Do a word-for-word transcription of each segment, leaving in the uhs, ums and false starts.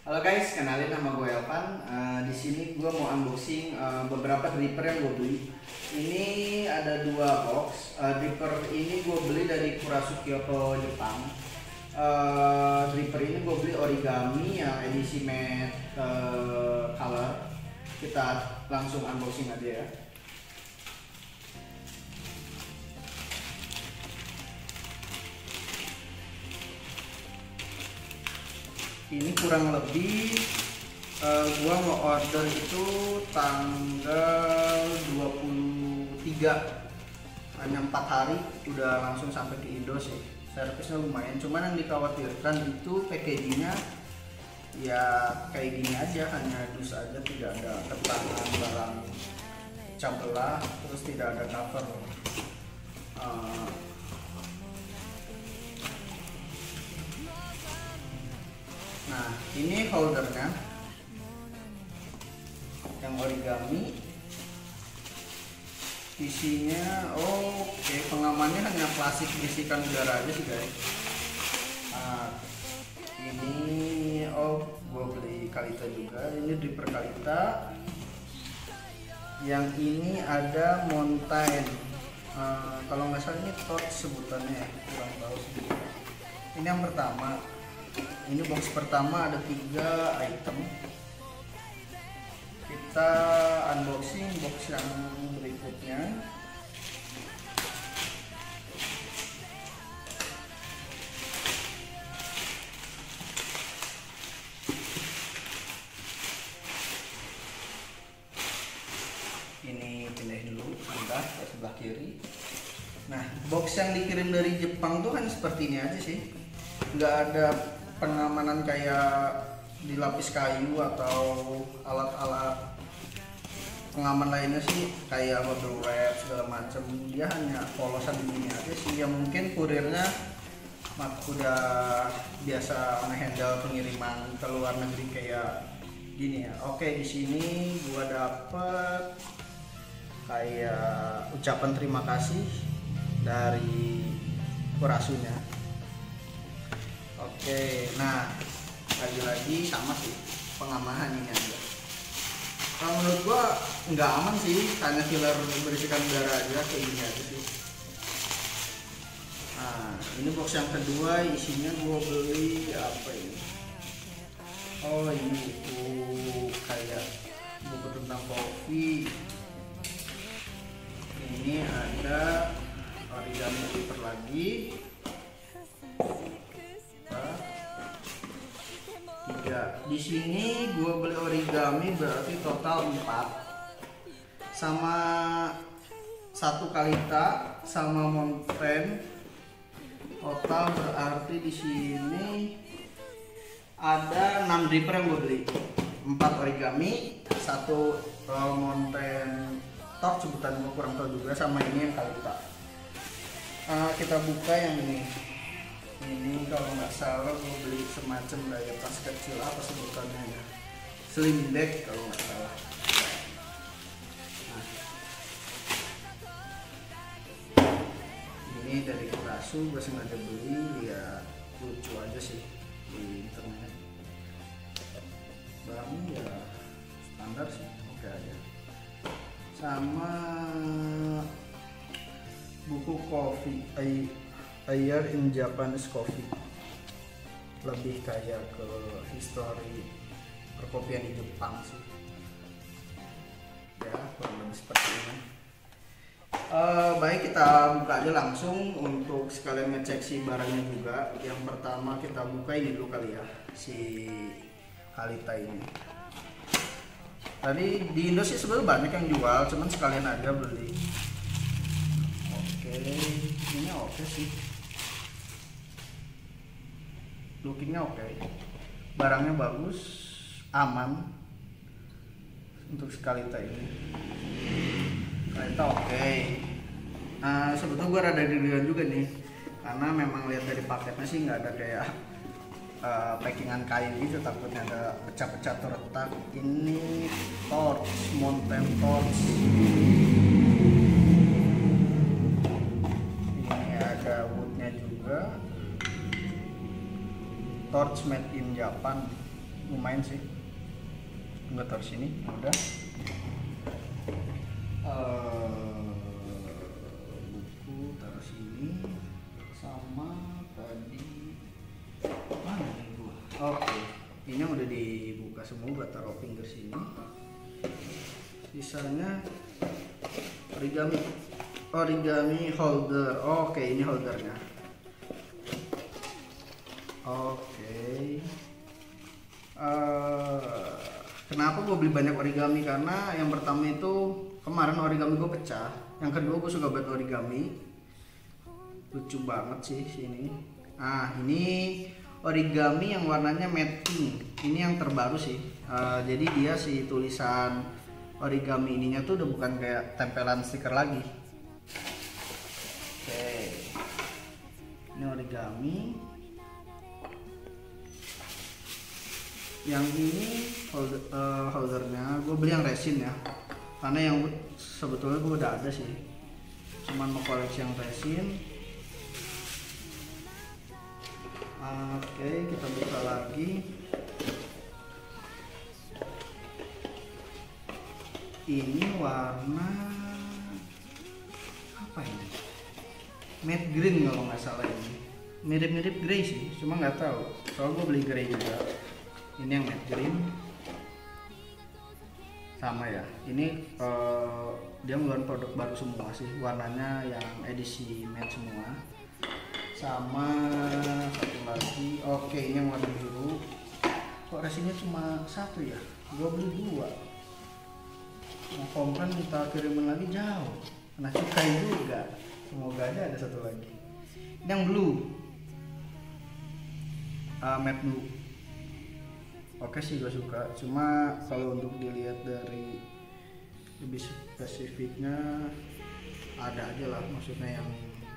Halo guys, kenalin nama gue Elvan. Uh, di sini gue mau unboxing uh, beberapa dripper yang gue beli. Ini ada dua box. Uh, dripper ini gue beli dari Kurasu Kyoto, Jepang. Uh, dripper ini gue beli origami yang edisi matte uh, color. Kita langsung unboxing aja ya. Ini kurang lebih uh, gua mau order itu tanggal dua puluh tiga, hanya empat hari udah langsung sampai ke Indo sih. Servisnya lumayan, cuman yang dikhawatirkan itu packagingnya ya kayak gini aja, hanya dus aja, tidak ada ketangan barang cambelah, terus tidak ada cover. uh, Nah, ini holdernya yang origami. Isinya oke, okay. Pengamannya hanya plastik bisikan udara aja sih guys. Nah, ini oh gue beli Kalita juga. Ini dripper Kalita. Yang ini ada mountain. Uh, kalau nggak salah ini torch sebutannya, kurang tahu sedikit. Ini yang pertama. Ini box pertama ada tiga item. Kita unboxing box yang berikutnya. Ini pindahin dulu, sebentar ke sebelah kiri. Nah, box yang dikirim dari Jepang tuh kan seperti ini aja sih. Nggak ada pengamanan kayak dilapis kayu atau alat-alat pengaman lainnya sih, kayak bubble wrap segala macam. Dia hanya polosan begini aja sih. Ya mungkin kurirnya udah biasa ngehandle pengiriman ke luar negeri kayak gini ya. Oke, di sini gua dapet kayak ucapan terima kasih dari Kurasunya. Oke, nah lagi-lagi sama sih pengamanan ini aja. Kalau menurut gua nggak aman sih, hanya filler berisikan udara aja kayak gini aja sih. Nah, ini box yang kedua, isinya gua beli apa ini? Oh, ini buku kayak buku tentang kopi. Ini ada origami paper lagi. Tiga. Di sini gue beli origami berarti total empat, sama satu Kalita sama mountain. Total berarti di sini ada enam dripper yang gue beli. empat origami, satu uh, mountain torch sebutan gue kurang tahu juga, sama ini yang Kalita. Uh, kita buka yang ini. Ini kalau nggak salah gue beli semacam kayak tas kecil, apa sebutannya ya, slim bag kalau nggak salah. Nah, ini dari Kurasu, gue sengaja beli ya, lucu aja sih di internet. Barangnya ya standar sih, oke aja. Sama buku kopi, Air in Japanese Coffee, lebih kayak ke history perkopian di Jepang sih ya, kurang lebih seperti ini. Uh, baik, kita buka aja langsung untuk sekalian ngecek si barangnya juga. Yang pertama kita buka ini dulu kali ya, si Kalita ini. Tadi di Indo sih sebenarnya banyak yang jual, cuman sekalian aja beli. Oke, ini oke sih. Lookingnya oke, okay. Barangnya bagus, aman untuk Kalita ini. Kalita oke. Okay. Nah, sebetulnya gue rada deg-degan juga nih, karena memang lihat dari paketnya sih nggak ada kayak uh, packingan kain gitu, takutnya ada pecah-pecah terletak. Ini torch, mountain torch. Ini ada woodnya juga. Torch made in Japan. lumayan sih. Nggak taruh sini, udah. Uh, buku taruh sini sama tadi mana nih gua? Oke, ini udah dibuka semua, gua taruh finger sini. Sisanya origami origami holder. Oke, ini holdernya. Oke. Uh, kenapa gue beli banyak origami? Karena yang pertama itu kemarin origami gue pecah. Yang kedua gue suka banget origami. Lucu banget sih sini. Ah, ini origami yang warnanya matte pink. Ini yang terbaru sih. Uh, jadi dia si tulisan origami ininya tuh udah bukan kayak tempelan stiker lagi. Oke, ini origami. Yang ini holder, uh, holdernya gue beli yang resin ya, karena yang sebetulnya gue udah ada sih, cuman mau koleksi yang resin. Oke, kita buka lagi. Ini warna apa ini? Matte green kalau nggak salah ini. Mirip-mirip grey sih, cuma nggak tahu. Soalnya gue beli grey juga. Ini yang matte green. Sama ya. Ini uh, dia ngeluarin produk baru semua sih. Warnanya yang edisi matte semua. Sama satu lagi. Oke, ini yang warna biru. Kok resinnya cuma satu ya? Gue beli dua. Mau komplain minta kirimin lagi jauh, kena cukai juga. Semoga aja ada satu lagi. Ini yang blue, uh, matte blue. Oke sih gue suka, cuma kalau untuk dilihat dari lebih spesifiknya ada aja lah, maksudnya yang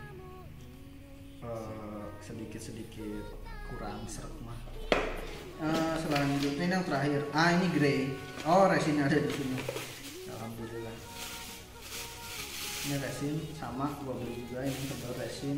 uh, sedikit-sedikit kurang seret mah. Uh, selanjutnya ini yang terakhir. Ah, ini grey. Oh, resinnya ada di sini. Alhamdulillah. Ini resin sama gua beli juga, ini tebal resin.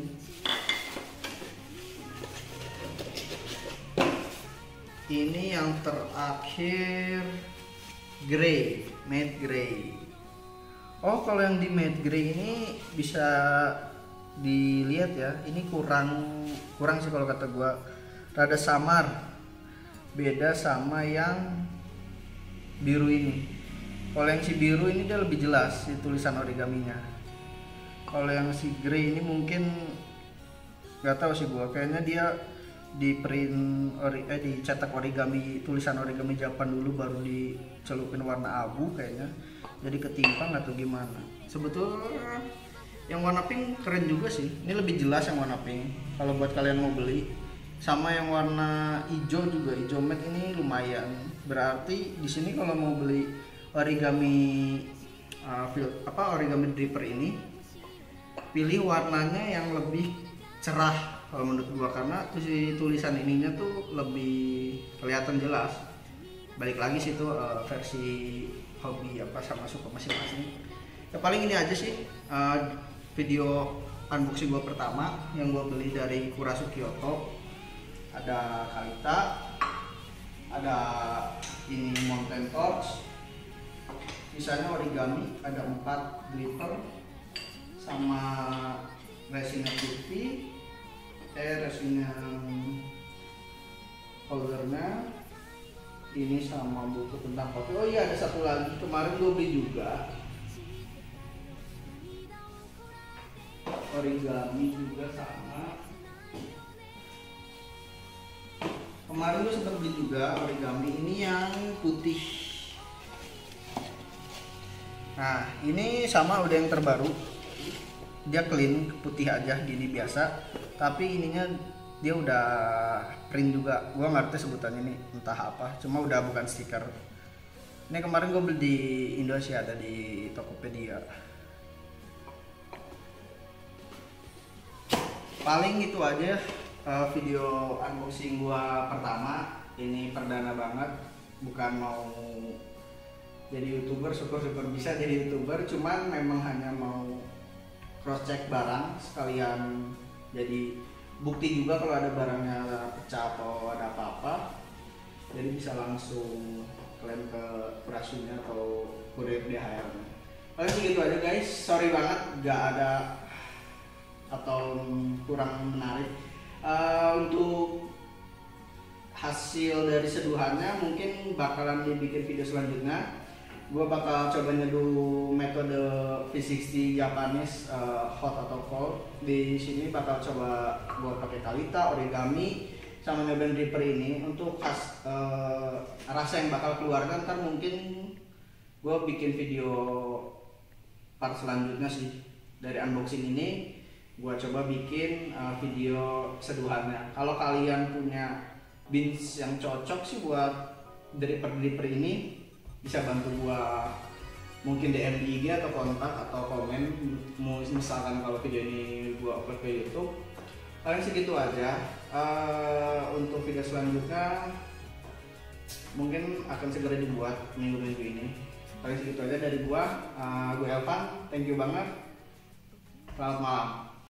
Ini yang terakhir grey, matte grey. Oh, kalau yang di matte grey ini bisa dilihat ya, ini kurang kurang sih kalau kata gua, rada samar. Beda sama yang biru ini. Kalau yang si biru ini dia lebih jelas si tulisan origaminya. Kalau yang si grey ini mungkin nggak tahu sih gua, kayaknya dia di print ori, eh dicetak origami, tulisan origami Japan dulu baru dicelupin warna abu kayaknya. Jadi ketimpang atau gimana. Sebetulnya yang warna pink keren juga sih. Ini lebih jelas yang warna pink kalau buat kalian mau beli. Sama yang warna hijau juga, hijau matte ini lumayan. Berarti di sini kalau mau beli origami uh, fil, apa origami dripper ini, pilih warnanya yang lebih cerah kalau menurut gua, karena tulisan ininya tuh lebih kelihatan jelas. Balik lagi situ uh, versi hobi apa sama suka masing-masing. Ya paling ini aja sih uh, video unboxing gua pertama yang gua beli dari Kurasu Kyoto. Ada Kalita, ada ini Mountain Torch, sisanya origami, ada empat dripper sama resinnya putih, eh resinnya holdernya ini sama buku tentang kopi. Oh iya, ada satu lagi kemarin gue beli juga, origami juga sama. Kemarin gue sempat beli juga origami, ini yang putih. Nah, ini sama udah yang terbaru. Dia clean, putih aja gini biasa. Tapi ininya dia udah print juga. Gua nggak ngerti sebutannya ini, entah apa. Cuma udah bukan stiker. Ini kemarin gue beli di Indonesia, ada di Tokopedia. Paling itu aja uh, video unboxing gua pertama. Ini perdana banget, bukan mau jadi youtuber, syukur-syukur bisa jadi youtuber, cuman memang hanya mau cross check barang sekalian, jadi bukti juga kalau ada barangnya pecah atau ada apa-apa. jadi bisa langsung klaim ke Brasunya atau kurir D H L. Paling segitu aja guys, sorry banget gak ada atau kurang menarik. Uh, untuk hasil dari seduhannya mungkin bakalan dibikin video selanjutnya. Gue bakal coba nyeduh metode V enam puluh Japanese uh, hot atau cold. Di sini bakal coba buat pakai Kalita, origami, sama nyobain Reaper ini. Untuk khas uh, rasa yang bakal keluar kan, ntar mungkin gue bikin video part selanjutnya sih. Dari unboxing ini gue coba bikin uh, video seduhannya. Kalau kalian punya beans yang cocok sih buat Reaper Reaper ini, bisa bantu gua mungkin D M di I G atau kontak atau komen, misalkan kalau video ini gua upload ke YouTube. Paling segitu aja. Uh, untuk video selanjutnya mungkin akan segera dibuat minggu-minggu ini. Paling segitu aja dari gua. Uh, gue Elvan, thank you banget. Selamat malam.